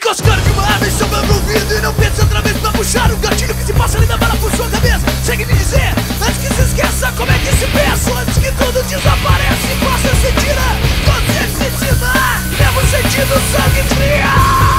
Encoscando de uma arma em seu meu ouvido e não pense outra vez pra puxar o gatilho que se passa ali na bala por sua cabeça. Chegue me dizer, antes que se esqueça como é que se pensa, antes que tudo desapareça e você se tira, você se ensina, mesmo sentindo sangue frio.